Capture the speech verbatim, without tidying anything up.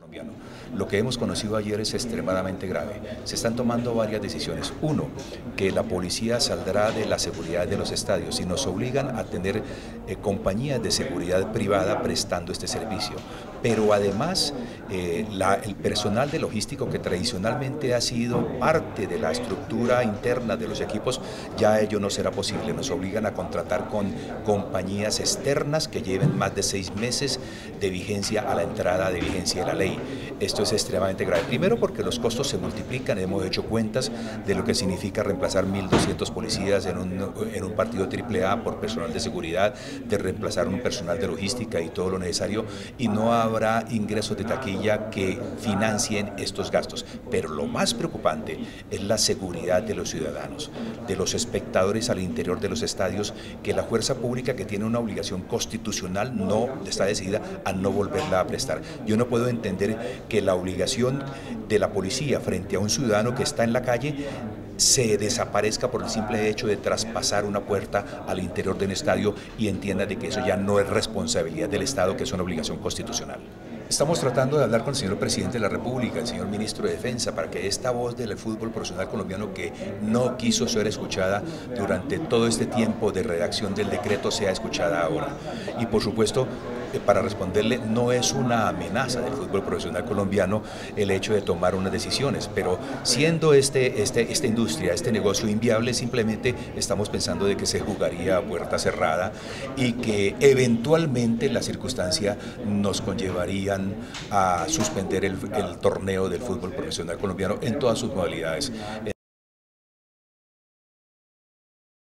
colombiano. Lo que hemos conocido ayer es extremadamente grave. Se están tomando varias decisiones. Uno, que la policía saldrá de la seguridad de los estadios y nos obligan a tener eh, compañías de seguridad privada prestando este servicio. Pero además, eh, la, el personal de logístico que tradicionalmente ha sido parte de la estructura interna de los equipos, ya ello no será posible. Nos obligan a contratar con compañías externas que lleven más de seis meses de vigencia a la entrada de vigencia de la ley. Esto es extremadamente grave. Primero porque los costos se multiplican, hemos hecho cuentas de lo que significa reemplazar mil doscientos policías en un, en un partido triple A por personal de seguridad, de reemplazar un personal de logística y todo lo necesario, y no habrá ingresos de taquilla que financien estos gastos. Pero lo más preocupante es la seguridad de los ciudadanos, de los espectadores al interior de los estadios, que la fuerza pública, que tiene una obligación constitucional, no está decidida a no volverla a prestar. Yo no puedo entender que la obligación de la policía frente a un ciudadano que está en la calle se desaparezca por el simple hecho de traspasar una puerta al interior de un estadio y entienda de que eso ya no es responsabilidad del Estado, que es una obligación constitucional. Estamos tratando de hablar con el señor presidente de la República, el señor ministro de Defensa, para que esta voz del fútbol profesional colombiano, que no quiso ser escuchada durante todo este tiempo de redacción del decreto, sea escuchada ahora. Y por supuesto, para responderle, no es una amenaza del fútbol profesional colombiano el hecho de tomar unas decisiones, pero siendo este, este, esta industria, este negocio inviable, simplemente estamos pensando de que se jugaría a puerta cerrada y que eventualmente la circunstancia nos conllevarían a suspender el, el torneo del fútbol profesional colombiano en todas sus modalidades.